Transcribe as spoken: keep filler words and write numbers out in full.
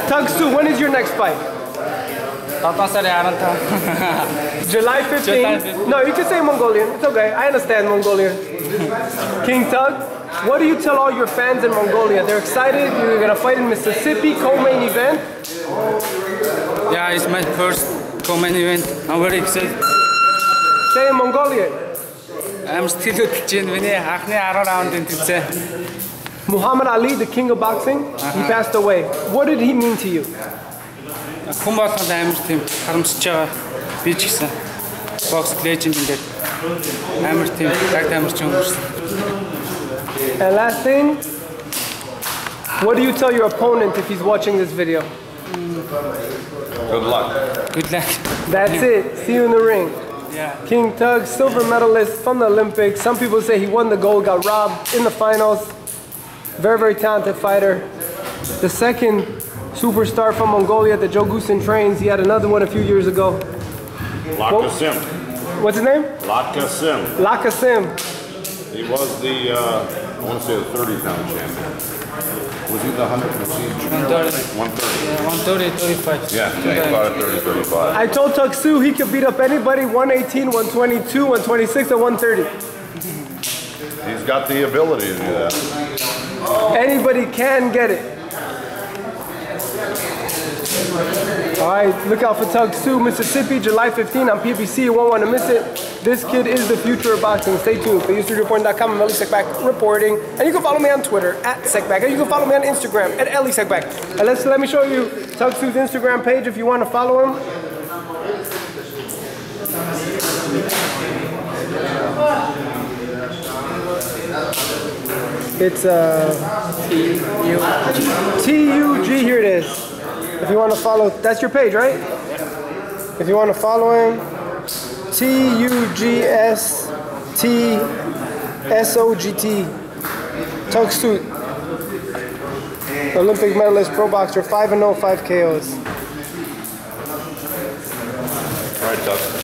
Tugsu, when is your next fight? July fifteenth. No, you can say Mongolian. It's okay. I understand Mongolian. King Tug, what do you tell all your fans in Mongolia? They're excited. You're gonna fight in Mississippi, co-main event. Yeah, it's my first co-main event. I'm very excited. Say in Mongolian. I'm still looking. Muhammad Ali, the king of boxing, uh-huh. He passed away. What did he mean to you? Box legend. And last thing, what do you tell your opponent if he's watching this video? Good luck. Good luck. That's it. See you in the ring. Yeah. King Tug, silver medalist from the Olympics. Some people say he won the gold, got robbed in the finals. Very, very talented fighter. The second superstar from Mongolia that Joe Goosen trains. He had another one a few years ago. Lakasim. What's his name? Lakasim. Lakasim. He was the, uh, I want to say the thirty pound champion. Was he the one hundred? Was he one thirty. one thirty. Yeah, one thirty, thirty-five. Yeah, he fought at thirty, thirty-five. I told Tugsu he could beat up anybody, one eighteen, one twenty-two, one twenty-six, and one thirty. He's got the ability to do that. Anybody can get it. All right, look out for Tugsu, Mississippi, July fifteenth on P B C. You won't want to miss it. This kid is the future of boxing. Stay tuned. For East News Reporting dot com, I'm Ellie Sekback reporting. And you can follow me on Twitter at Sekback. And you can follow me on Instagram at Ellie Sekback. And let's, let me show you Tugsu's Instagram page if you want to follow him. It's uh, T U G, here it is. If you want to follow, that's your page, right? If you want to follow him, T U G S T S O G T. Tugsu, Olympic medalist, pro boxer, five and oh, five K Os. All right, Tug.